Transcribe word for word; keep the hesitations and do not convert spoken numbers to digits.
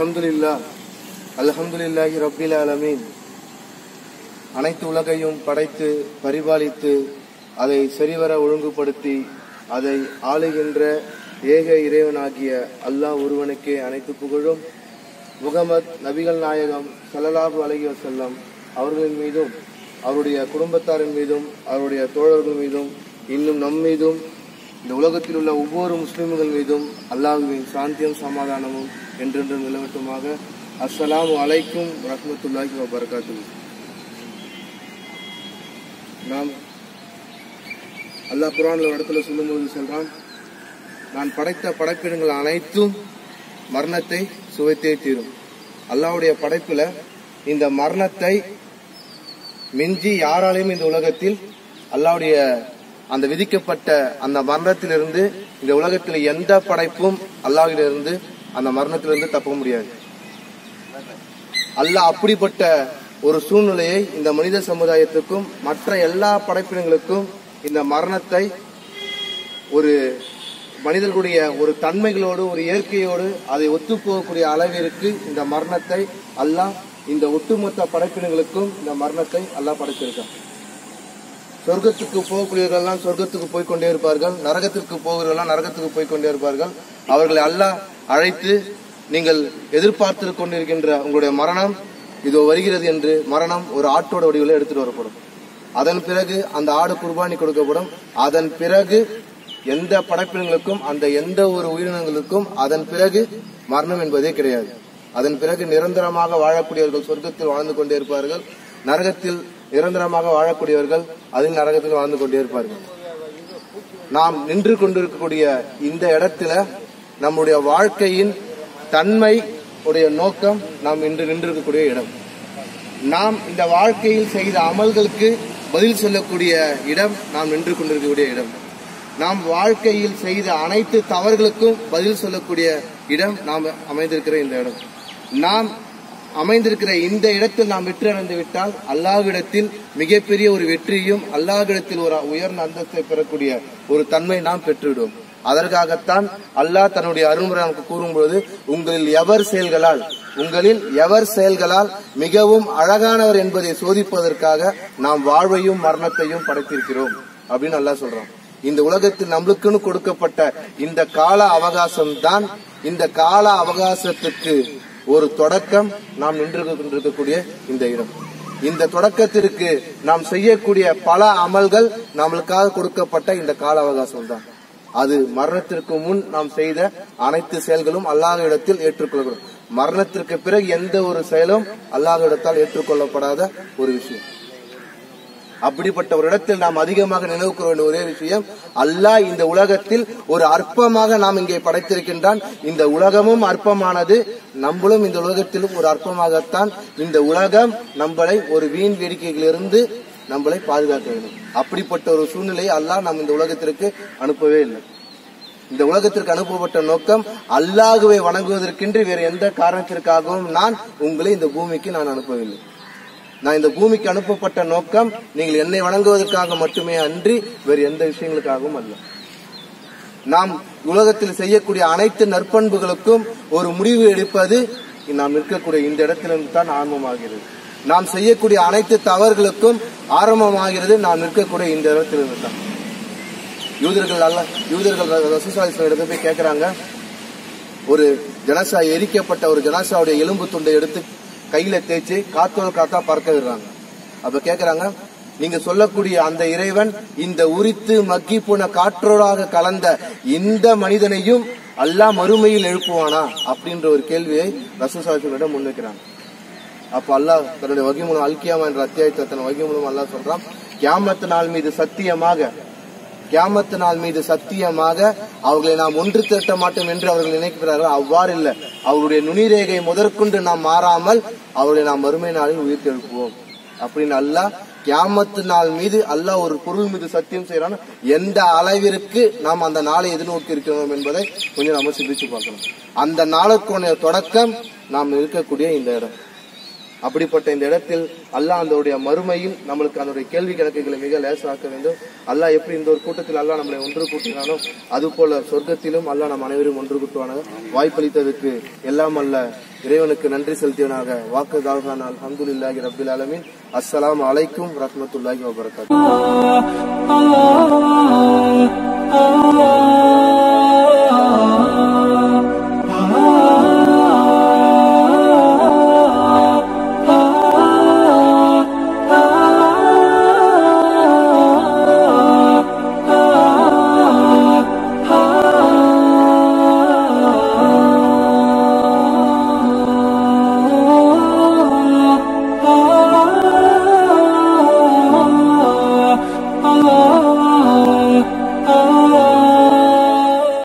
அல்ஹம்துலில்லாஹ் அல்ஹம்துலில்லாஹி ரப்பில் ஆலமீன். அனைத்து உலகையும் படைத்து பரிபாலித்து அதை சரிவர ஒழுங்குபடுத்தி அதை ஆளுகின்ற ஏக இறைவனாகிய அல்லாஹ் ஒருவனுக்கே அனைத்து புகழும். முகமது நபிகள் நாயகம் ஸல்லல்லாஹு அலைஹி வஸல்லம் அவர்களின் மீதும் அவருடைய குடும்பத்தாரின் மீதும் அவருடைய தோழர்கள் மீதும் இன்னும் நம் மீதும் இந்த உலகத்தில் உள்ள ஒவ்வொரு முஸ்லிம்கள் மீதும் அல்லாஹ்வின் சாந்தியும் சமாதானமும் என்றென்றும் நிலவட்டுமாக. அஸ்ஸலாமு அலைக்கும் ரஹ்மத்துல்லாஹி வ பரகாத்துஹு. நாம் அல்லாஹ் குர்ஆன்ல ஒரு இடத்துல சொல்லும்போது சொல்றான், நான் படைத்த படைப்பினங்கள் அனைத்தும் மரணத்தை சுவைத்தே தீரும். அல்லாஹ்வுடைய படைப்புல இந்த மரணத்தை மிஞ்சி யாராலையும் இந்த உலகத்தில் அல்லாஹ்வுடைய அந்த விதிக்கப்பட்ட அந்த மரணத்திலிருந்து இந்த உலகத்தில் எந்த படைப்பும் அல்லாஹ்விலிருந்து அந்த மரணத்திலிருந்து தப்ப முடியாது. அல்லாஹ் அப்படிப்பட்ட ஒரு சூழ்நிலையை இந்த மனித சமுதாயத்துக்கும் மற்ற எல்லா படைப்பினங்களுக்கும் இந்த மரணத்தை ஒரு மனிதர்களுடைய ஒரு தன்மைகளோடு ஒரு இயற்கையோடு அதை ஒத்துப்போகக்கூடிய அளவிற்கு இந்த மரணத்தை அல்லாஹ் இந்த ஒட்டுமொத்த படைப்பினங்களுக்கும் இந்த மரணத்தை அல்லாஹ் படைத்திருக்கான். சொர்க்கத்துக்கு போகக்கூடியவர்கள்லாம் சொர்க்கத்துக்கு போய்கொண்டே இருப்பார்கள், நரகத்திற்கு போகிறவர்கள்லாம் நரகத்துக்கு போய்கொண்டே இருப்பார்கள். அவர்களை அல்லாஹ் அழைத்து, நீங்கள் எதிர்பார்த்து கொண்டிருக்கின்ற உங்களுடைய மரணம் இதோ வருகிறது என்று மரணம் ஒரு ஆட்டோட வடிவில் எடுத்துட்டு வரப்படும். அதன் பிறகு அந்த ஆடு குர்பானி கொடுக்கப்படும். அதன் பிறகு எந்த படைப்பினங்களுக்கும் அந்த எந்த ஒரு உயிரினங்களுக்கும் அதன் பிறகு மரணம் என்பதே கிடையாது. அதன் பிறகு நிரந்தரமாக வாழக்கூடியவர்கள் சொர்க்கத்தில் வாழ்ந்து கொண்டே இருப்பார்கள், நரகத்தில் நிரந்தரமாக வாழக்கூடியவர்கள் அதில் நரகத்தில் வாழ்ந்து கொண்டே இருப்பார்கள். நாம் நின்று கொண்டிருக்கக்கூடிய இந்த இடத்துல நம்முடைய வாழ்க்கையின் தன்மை உடைய நோக்கம் நாம் இன்று நின்றிருக்கக்கூடிய இடம். நாம் இந்த வாழ்க்கையில் செய்த அமல்களுக்கு பதில் சொல்லக்கூடிய இடம் நாம் நின்று கொண்டிருக்கக்கூடிய இடம். நாம் வாழ்க்கையில் செய்த அனைத்து தவறுகளுக்கும் பதில் சொல்லக்கூடிய இடம் நாம் அமைந்திருக்கிற இந்த இடம். நாம் அமைந்திருக்கிற இந்த இடத்தில் நாம் வெற்றி அடைந்து விட்டால் அல்லாஹ்விடத்தில் மிகப்பெரிய ஒரு வெற்றியும் அல்லாஹ்விடத்தில் ஒரு உயர்ந்த அந்தஸ்தை பெறக்கூடிய ஒரு தன்மை நாம் பெற்றுவிடும். அதற்காகத்தான் அல்லாஹ் தன்னுடைய அருள்முறை நமக்கு கூறும்பொழுது, உங்களில் எவர் செயல்களால் உங்களில் எவர் செயல்களால் மிகவும் அழகானவர் என்பதை சோதிப்பதற்காக நாம் வாழ்வையும் மரணத்தையும் படைத்திருக்கிறோம் அப்படின்னு அல்லாஹ் சொல்றான். இந்த உலகத்தில் நம்மளுக்குன்னு கொடுக்கப்பட்ட இந்த கால அவகாசம் தான், இந்த கால அவகாசத்துக்கு ஒரு தொடக்கம் நாம் நின்று கொண்டிருக்கக்கூடிய இந்த இடம். இந்த தொடக்கத்திற்கு நாம் செய்யக்கூடிய பல அமல்கள் நம்மளுக்காக கொடுக்கப்பட்ட இந்த கால அவகாசம் தான். அது மரணத்திற்கு முன் நாம் செய்த அனைத்து செயல்களும் அல்லாஹ்விடத்தில் ஏற்றுக்கொள்ளப்படும். மரணத்திற்கு பிறகு எந்த ஒரு செயலும் அல்லாஹ்விடத்தால் ஏற்றுக்கொள்ளப்படாத ஒரு விஷயம். அப்படிப்பட்ட ஒரு இடத்தில் நாம் அதிகமாக நினைவு கூற வேண்டிய ஒரே விஷயம், அல்லாஹ் இந்த உலகத்தில் ஒரு அற்பமாக நாம் இங்கே படைத்திருக்கின்றான். இந்த உலகமும் அற்பமானது, நம்மளும் இந்த உலகத்திலும் ஒரு அற்பமாகத்தான் இந்த உலகம் நம்மளை ஒரு வீண் வேடிக்கைகளிலிருந்து நம்மளை பாதுகாக்க வேண்டும். அப்படிப்பட்ட ஒரு சூழ்நிலையை அல்லாஹ் நாம் இந்த உலகத்திற்கு அனுப்பவே இல்லை. இந்த உலகத்திற்கு அனுப்பப்பட்ட நோக்கம் அல்லாஹ்வை வணங்குவதற்கென்று வேறு எந்த காரணத்திற்காகவும் நான் உங்களை இந்த பூமிக்கு நான் அனுப்பவில்லை. நான் இந்த பூமிக்கு அனுப்பப்பட்ட நோக்கம் நீங்கள் என்னை வணங்குவதற்காக மட்டுமே அன்றி வேறு எந்த விஷயங்களுக்காகவும் அல்ல. நாம் உலகத்தில் செய்யக்கூடிய அனைத்து நற்பண்புகளுக்கும் ஒரு முடிவு எடுப்பது நாம் இருக்கக்கூடிய இந்த இடத்திலிருந்து தான் ஆரம்பமாகிறது. நாம் செய்யக்கூடிய அனைத்து தவறுகளுக்கும் ஆரம்பமாகிறது நாம் நிற்கக்கூடிய இந்த இடத்திலிருந்து தான். யூதர்கள் அல்ல யூதர்கள் ரசூலுல்லாஹி இடத்துல போய் கேட்கிறாங்க, ஒரு ஜனாசா எரிக்கப்பட்ட ஒரு ஜனாசாவுடைய எலும்பு துண்டை எடுத்து கையில தேய்ச்சி காத்தோடு காத்தா பறக்க விடுறாங்க. அப்ப கேக்குறாங்க, நீங்க சொல்லக்கூடிய அந்த இறைவன் இந்த உரித்து மக்கி போன காற்றோடாக கலந்த இந்த மனிதனையும் அல்லாஹ் மறுமையில் எழுப்புவானா அப்படின்ற ஒரு கேள்வியை ரசூலுல்லாஹி முன்வைக்கிறாங்க. அப்ப அல்லாஹ் தன்னுடைய வகி மூலம் அல்கியாமா என்ற அத்தியாயத்தை தன் வகி மூலம் அல்லாஹ் சொல்றான், கியாமத்து நாள் மீது சத்தியமாக கியாமத்து நாள் மீது சத்தியமாக அவர்களை நாம் ஒன்று திரட்ட மாட்டோம் என்று அவர்கள் நினைக்கிறார்கள். அவ்வாறு இல்லை, அவருடைய நுனிரேகை முதற்கொண்டு நாம் மாறாமல் அவர்களை நாம் மறுமை நாளில் உயிர்த்து எழுப்புவோம் அப்படின்னு அல்லாஹ் கியாமத்து நாள் மீது அல்லாஹ் ஒரு பொருள் மீது சத்தியம் செய்யறான். எந்த அளவிற்கு நாம் அந்த நாளை எதிர்நோக்கி இருக்கிறோம் என்பதை கொஞ்சம் நம்ம சிந்திச்சு பார்க்கணும். அந்த நாளுக்குடைய தொடக்கம் நாம் இருக்கக்கூடிய இந்த இடம். அப்படிப்பட்ட இந்த இடத்தில் அல்லாஹ் அதோடைய மறுமையில் நம்மளுக்கு அதோடைய கேள்வி கணக்குகளை மிக லேசாக்க வேண்டும். அல்லாஹ் எப்படி இந்த ஒரு கூட்டத்தில் அல்லாஹ் நம்மளை ஒன்று கூட்டினானோ அது போல சொர்க்கத்திலும் அல்லாஹ் நம் அனைவரும் ஒன்று கூட்டுவானாக. வாய்ப்பளித்ததற்கு எல்லாம் அல்ல இறைவனுக்கு நன்றி செலுத்தியவனாக வாக்கு தாழ்கான அல்ஹம்துலில்லாஹி ரப்பில் ஆலமீன். அஸ்ஸலாமு அலைக்கும் வரஹ்மத்துல்லாஹி வபரகாத்துஹு.